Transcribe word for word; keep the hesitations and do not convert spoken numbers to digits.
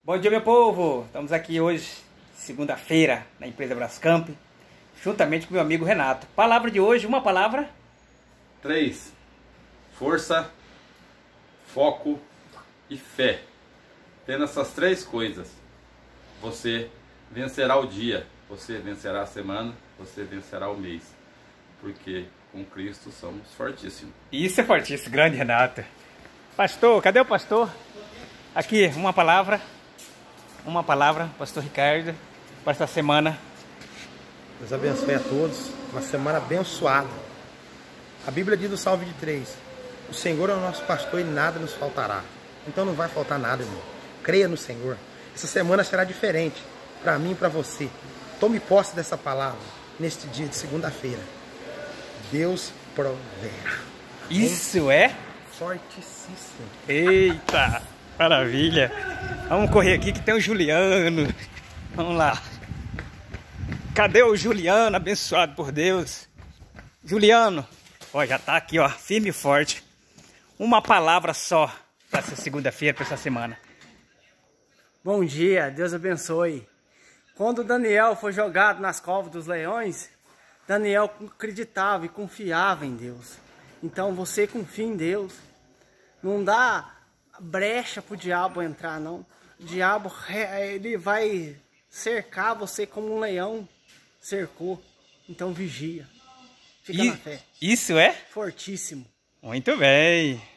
Bom dia, meu povo! Estamos aqui hoje, segunda-feira, na empresa Brascamp, juntamente com meu amigo Renato. Palavra de hoje, uma palavra? Três. Força, foco e fé. Tendo essas três coisas, você vencerá o dia, você vencerá a semana, você vencerá o mês. Porque com Cristo somos fortíssimos. Isso é fortíssimo, grande Renato. Pastor, cadê o pastor? Aqui, uma palavra. Uma palavra, pastor Ricardo, para esta semana. Deus abençoe a todos. Uma semana abençoada. A Bíblia diz no Salmo de três: o Senhor é o nosso pastor e nada nos faltará. Então não vai faltar nada, irmão. Creia no Senhor. Essa semana será diferente para mim e para você. Tome posse dessa palavra neste dia de segunda-feira. Deus proverá. Isso é? Fortíssimo. Eita, maravilha. Vamos correr aqui que tem o Juliano. Vamos lá. Cadê o Juliano, abençoado por Deus? Juliano, ó, já tá aqui, ó, firme e forte. Uma palavra só para essa segunda-feira, para essa semana. Bom dia, Deus abençoe. Quando Daniel foi jogado nas covas dos leões, Daniel acreditava e confiava em Deus. Então você confia em Deus. Não dá brecha para o diabo entrar, não. O diabo, ele vai cercar você como um leão cercou. Então vigia. Fica I, na fé. Isso é? Fortíssimo. Muito bem.